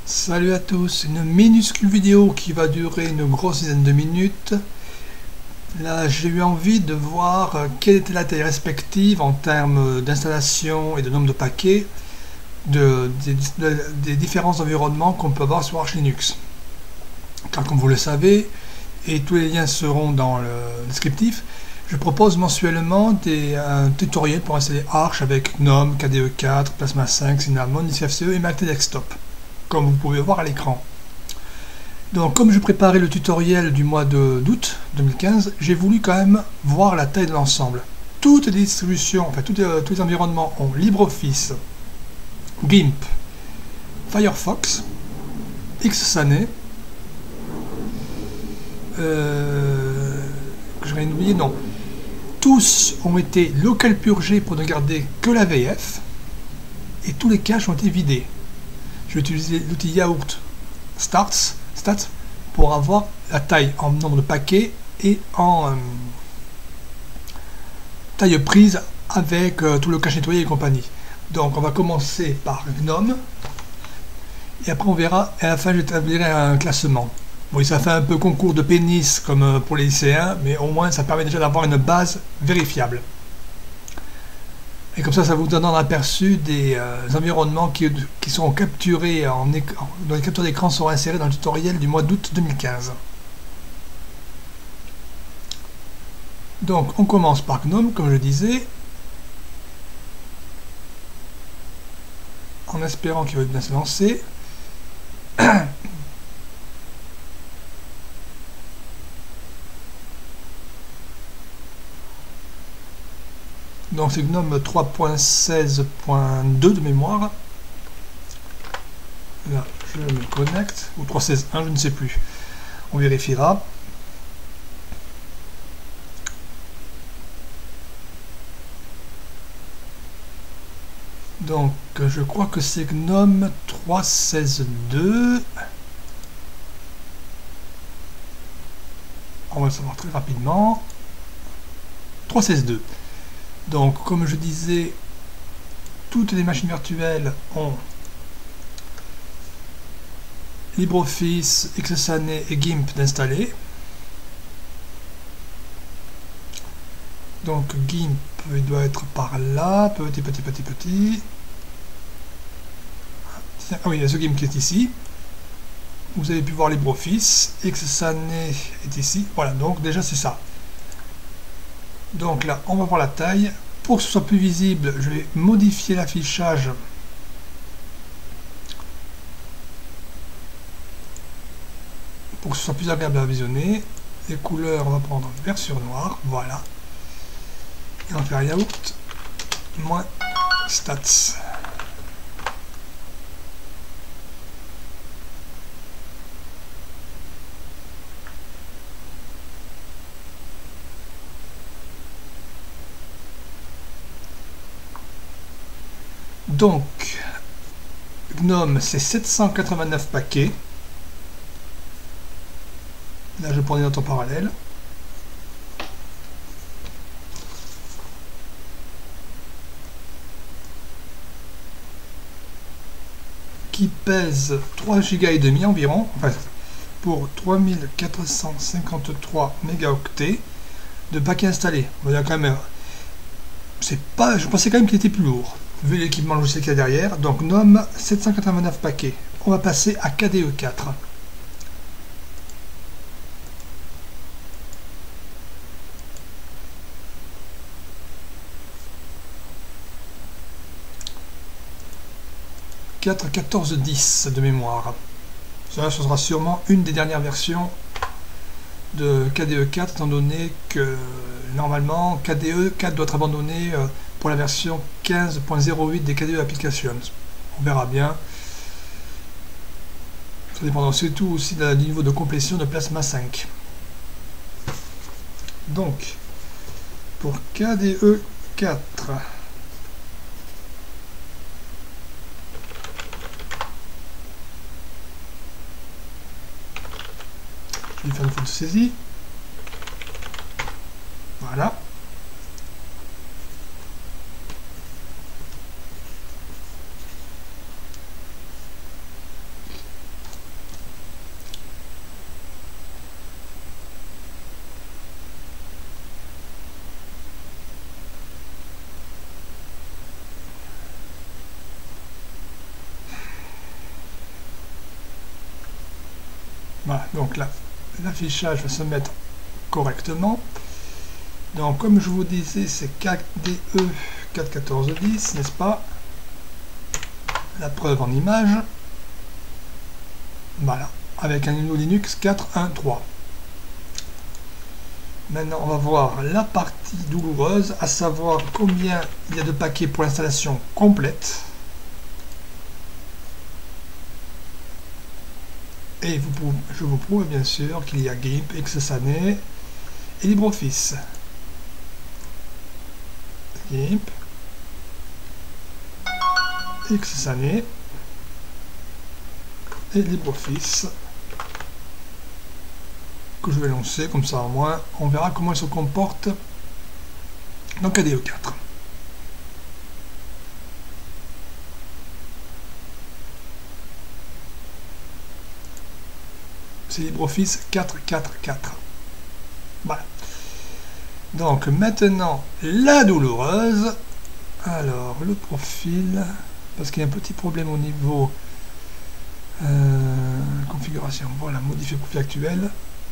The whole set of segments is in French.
Salut à tous, une minuscule vidéo qui va durer une grosse dizaine de minutes. Là, j'ai eu envie de voir quelle était la taille respective en termes d'installation et de nombre de paquets des différents environnements qu'on peut avoir sur Arch Linux. Car comme vous le savez, et tous les liens seront dans le descriptif, je propose mensuellement un tutoriel pour installer Arch avec GNOME, KDE 4, Plasma 5, Cinnamon, ICFCE et Mac Desktop, comme vous pouvez voir à l'écran. Donc comme je préparais le tutoriel du mois d'août 2015, j'ai voulu quand même voir la taille de l'ensemble. Toutes les distributions, enfin tous les environnements ont LibreOffice, GIMP, Firefox, Xsane, que j'aurais oublié, non. Tous ont été local purgés pour ne garder que la VF et tous les caches ont été vidés. Je vais utiliser l'outil Yaourt Stats pour avoir la taille en nombre de paquets et en taille prise avec tout le cache nettoyé et compagnie. Donc on va commencer par GNOME et après on verra, et à la fin j'établirai un classement. Oui, ça fait un peu concours de pénis comme pour les lycéens, mais au moins ça permet déjà d'avoir une base vérifiable. Et comme ça vous donne un aperçu des environnements qui seront capturés, dont les captures d'écran seront insérées dans le tutoriel du mois d'août 2015. Donc on commence par GNOME, comme je disais, en espérant qu'il va bien se lancer. Donc c'est GNOME 3.16.2 de mémoire. Là, je me connecte, ou 3.16.1, je ne sais plus. On vérifiera. Donc je crois que c'est GNOME 3.16.2. On va le savoir très rapidement. 3.16.2. Donc, comme je disais, toutes les machines virtuelles ont LibreOffice, Xsane et GIMP d'installer. Donc, GIMP, il doit être par là, petit. Ah oui, il y a ce GIMP qui est ici. Vous avez pu voir LibreOffice, Xsane est ici. Voilà, donc déjà c'est ça. Donc là, on va voir la taille. Pour que ce soit plus visible, je vais modifier l'affichage pour que ce soit plus agréable à visionner. Les couleurs, on va prendre vert sur noir, voilà. Et on va faire Yaourt moins Stats. Donc, GNOME, c'est 789 paquets. Là, je prends des notes en parallèle. Qui pèse 3,5 Go environ, enfin, pour 3453 mégaoctets de paquets installés. Bon, il y a quand même, je pensais quand même qu'il était plus lourd, vu l'équipement logiciel qu'il y a derrière. Donc GNOME 789 paquets. On va passer à KDE 4. « 14.10 de mémoire. Ça, ce sera sûrement une des dernières versions de KDE 4, étant donné que normalement KDE 4 doit être abandonné pour la version 15.08 des KDE Applications. On verra bien. Ça dépendra surtout aussi du niveau de complétion de Plasma 5. Donc, pour KDE 4, je vais faire une faute de saisie. Voilà. Voilà, donc là, l'affichage va se mettre correctement. Donc, comme je vous disais, c'est 4DE 4.14.10, n'est-ce pas? La preuve en image. Voilà, avec un Windows Linux 4.1.3. Maintenant, on va voir la partie douloureuse, à savoir combien il y a de paquets pour l'installation complète. Et je vous prouve bien sûr qu'il y a GIMP, XSANE et LibreOffice. GIMP, XSANE et LibreOffice que je vais lancer, comme ça au moins on verra comment il se comporte dans KDE 4. C'est LibreOffice 4.4.4. Voilà. Donc maintenant, la douloureuse. Alors, le profil, parce qu'il y a un petit problème au niveau configuration. Voilà, modifier le profil actuel.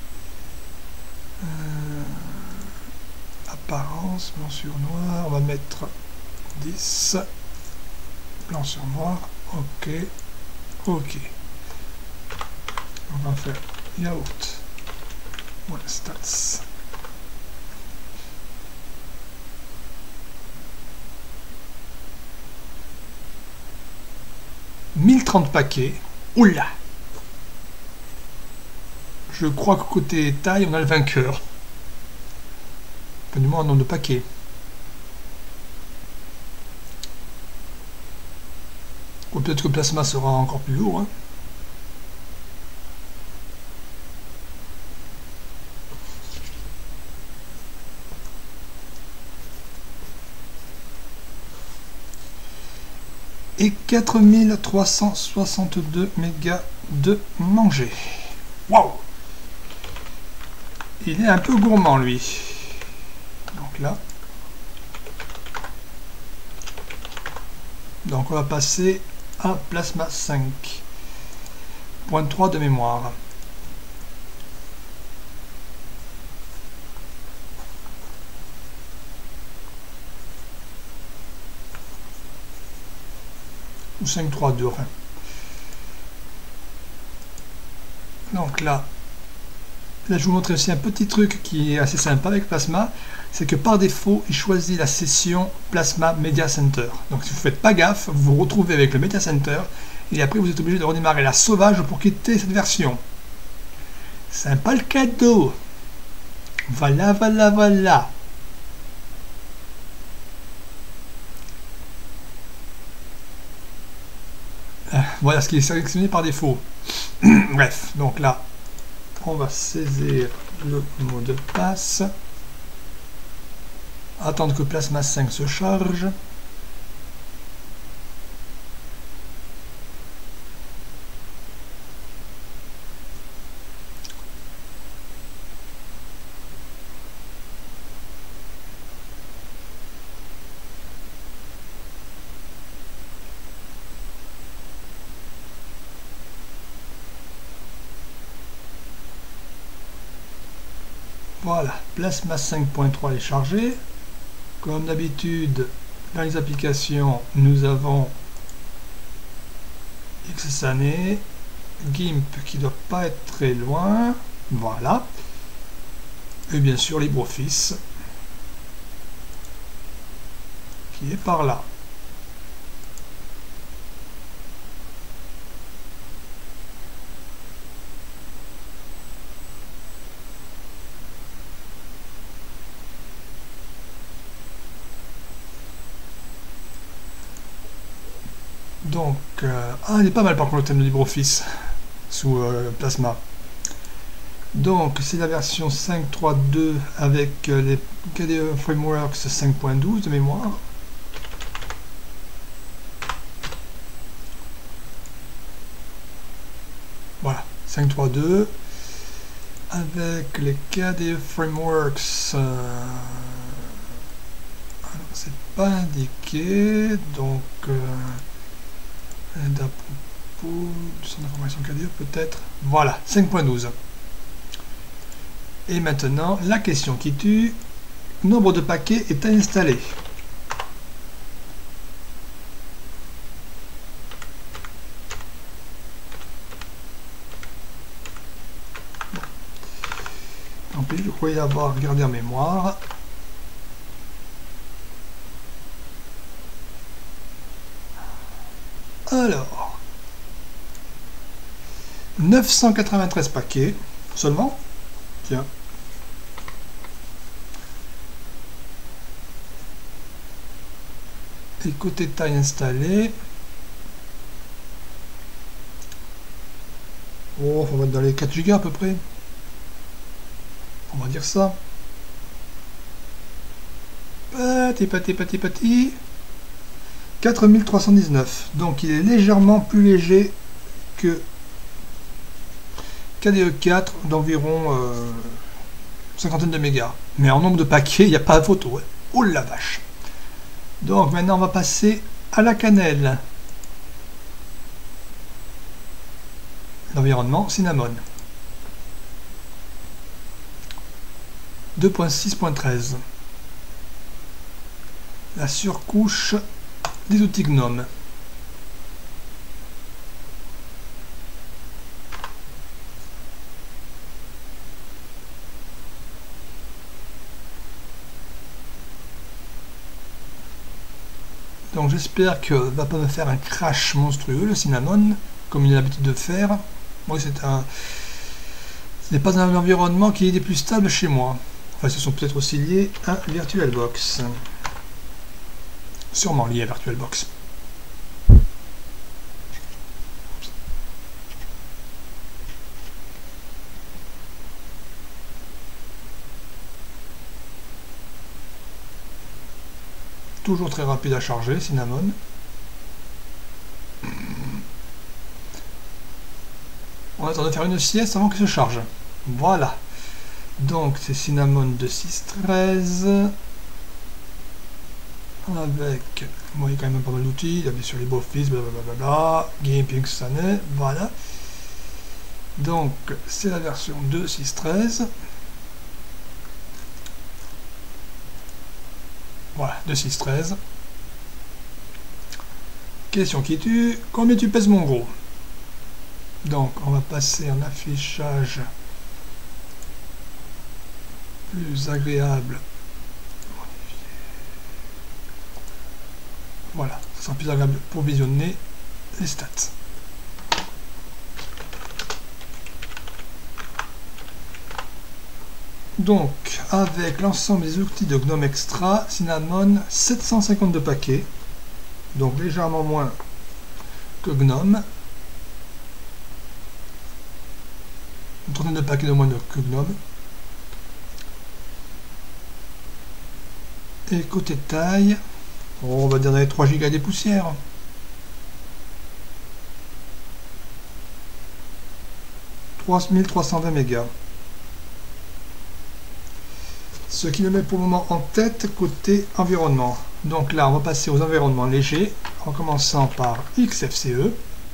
Apparence, blanc sur noir. On va mettre 10. Blanc sur noir. OK. OK. On va faire yaourt. Voilà, stats. « 1030 paquets. Oula! Je crois que côté taille, on a le vainqueur. Enfin, du moins en nombre de paquets. Ou peut-être que Plasma sera encore plus lourd. Hein. Et 4362 mégas de manger. Waouh! Il est un peu gourmand lui. Donc là. Donc on va passer à Plasma 5.3 de mémoire. Ou 5.3.2, enfin. Donc là, je vous montre aussi un petit truc qui est assez sympa avec Plasma, c'est que par défaut, il choisit la session Plasma Media Center. Donc si vous ne faites pas gaffe, vous vous retrouvez avec le Media Center, et après vous êtes obligé de redémarrer la sauvage pour quitter cette version. Sympa le cadeau. Voilà, voilà, voilà. Voilà ce qui est sélectionné par défaut. Bref, donc là, on va saisir le mot de passe. Attendre que Plasma 5 se charge. Voilà, Plasma 5.3 est chargé. Comme d'habitude, dans les applications, nous avons XSANE, GIMP qui ne doit pas être très loin. Voilà. Et bien sûr LibreOffice qui est par là. Donc, il est pas mal par contre le thème de LibreOffice sous Plasma. Donc, c'est la version 5.3.2 avec les KDE Frameworks 5.12 de mémoire. Voilà, 5.3.2 avec les KDE Frameworks. C'est pas indiqué, donc. Info, du centre d'information CADIR peut-être. Voilà, 5.12. Et maintenant, la question qui tue, nombre de paquets est à installer. Tant pis, je croyais avoir gardé en mémoire. Alors, 993 paquets seulement. Tiens. Et côté taille installée. Oh, on va être dans les 4 Go à peu près. On va dire ça. Petit. 4319. Donc il est légèrement plus léger que KDE 4 d'environ cinquantaine de mégas. Mais en nombre de paquets, il n'y a pas de photo. Ouais. Oh la vache. Donc maintenant on va passer à la cannelle. L'environnement Cinnamon. 2.6.13. La surcouche des outils GNOME. Donc j'espère que va pas me faire un crash monstrueux le Cinnamon, comme il a l'habitude de faire. Moi ce n'est pas un environnement qui est des plus stables chez moi. Enfin, ce sont peut-être aussi liés à VirtualBox. Sûrement liés à VirtualBox. Toujours très rapide à charger, Cinnamon. On attend de faire une sieste avant qu'il se charge. Voilà. Donc c'est Cinnamon 2.6.13. Avec, bon, il y a quand même pas mal d'outils, il y a bien sûr les LibreOffice, blablabla, Gimpix, ça n'est, voilà. Donc c'est la version 2.6.13. Voilà, 2.6.13. Question qui tue, combien tu pèses mon gros? Donc on va passer en affichage plus agréable. Voilà, ça sera plus agréable pour visionner les stats. Donc, avec l'ensemble des outils de GNOME Extra, Cinnamon, 752 paquets, donc légèrement moins que GNOME. Une trentaine de paquets de moins que GNOME. Et côté taille, on va dire dans les 3 Go des poussières. 3320 mégas. Ce qui me met pour le moment en tête côté environnement. Donc là, on va passer aux environnements légers, en commençant par XFCE.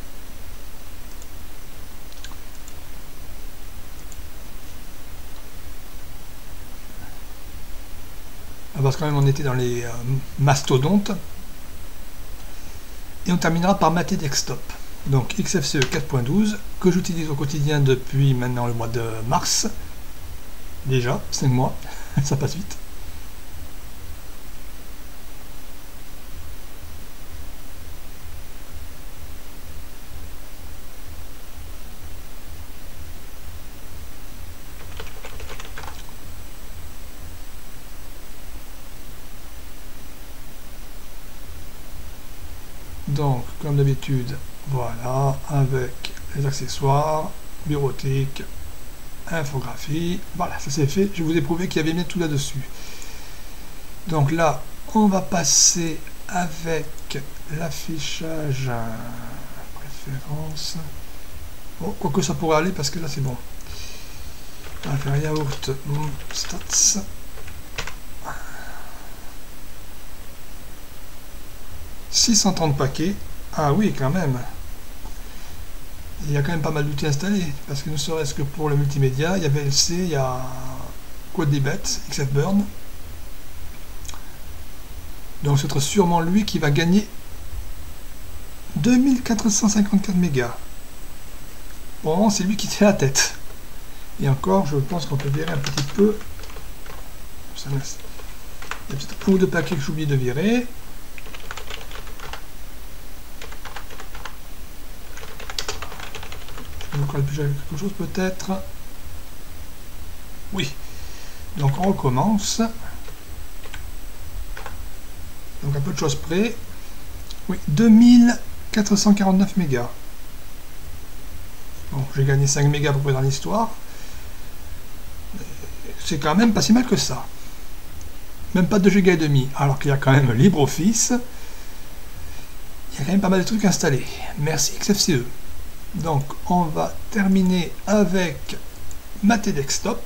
Parce que quand même on était dans les mastodontes. Et on terminera par Mate Desktop. Donc XFCE 4.12 que j'utilise au quotidien depuis maintenant le mois de mars. Déjà, 5 mois, ça passe vite. Donc, comme d'habitude, voilà, avec les accessoires, bureautique, infographie, voilà, ça c'est fait. Je vous ai prouvé qu'il y avait bien tout là-dessus. Donc là, on va passer avec l'affichage préférence. Bon, quoique ça pourrait aller parce que là c'est bon. On va faire yaourt stats. « 630 paquets. Ah oui, quand même. Il y a quand même pas mal d'outils installés, parce que ne serait-ce que pour le multimédia, il y a VLC, il y a QuadDBet, XFburn. Donc ce sera sûrement lui qui va gagner 2454 mégas. Pour le moment, c'est lui qui tient la tête. Et encore, je pense qu'on peut virer un petit peu. Il y a peut-être un ou deux paquets que j'oublie de virer. Je vais encore quelque chose peut-être. Oui. Donc on recommence. Donc un peu de choses près. Oui, 2449 mégas. Bon, j'ai gagné 5 mégas à peu près dans l'histoire. C'est quand même pas si mal que ça. Même pas 2 Go et demi, alors qu'il y a quand même LibreOffice. Il y a quand même pas mal de trucs installés. Merci XFCE. Donc on va terminer avec Mate Desktop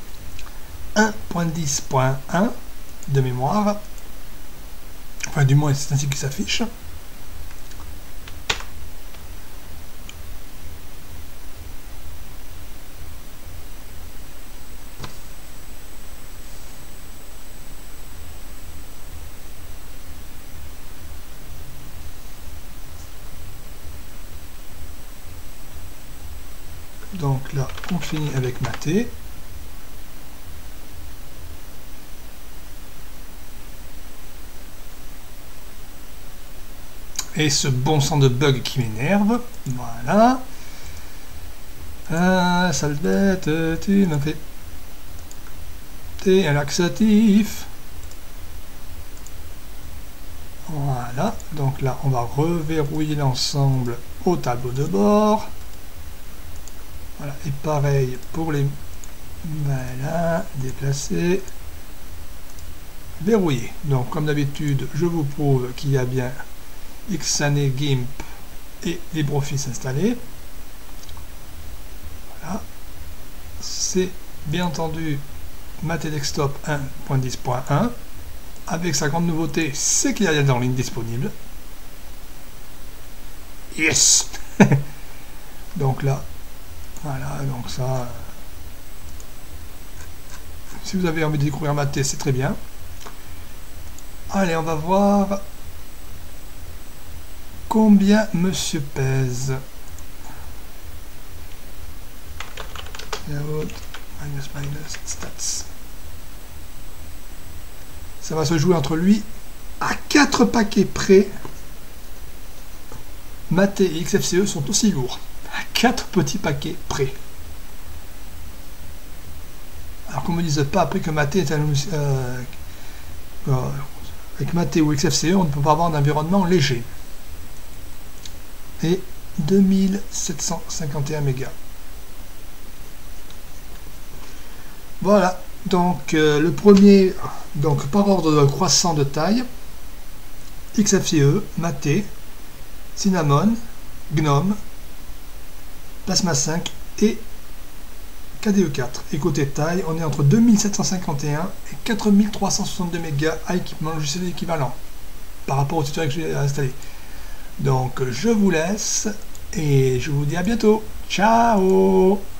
1.10.1 de mémoire. Enfin du moins c'est ainsi qu'il s'affiche. Donc là, on finit avec Mate. Et ce bon sang de bug qui m'énerve. Voilà. Ah, sale bête, tu m'as fait. T'es un laxatif. Voilà. Donc là, on va reverrouiller l'ensemble au tableau de bord. Voilà, et pareil pour les... Voilà, déplacer, verrouiller. Donc comme d'habitude, je vous prouve qu'il y a bien Xane, GIMP et LibreOffice installés. Voilà. C'est bien entendu Mate Desktop 1.10.1. Avec sa grande nouveauté, c'est qu'il y a des en ligne disponibles. Yes. Donc là, voilà, donc ça, si vous avez envie de découvrir Mate, c'est très bien. Allez, on va voir combien monsieur pèse. Minus, stats. Ça va se jouer entre lui à 4 paquets près. Mate et XFCE sont aussi lourds. 4 petits paquets près. Alors qu'on ne me dise pas après que Mate est un... avec Mate ou XFCE, on ne peut pas avoir un environnement léger. Et 2751 mégas. Voilà, donc le premier, donc par ordre croissant de taille, XFCE, Mate, Cinnamon, GNOME, Plasma 5 et KDE4. Et côté taille, on est entre 2751 et 4362 mégas à équipement logiciel équivalent par rapport au tutoriel que j'ai installé. Donc je vous laisse et je vous dis à bientôt. Ciao!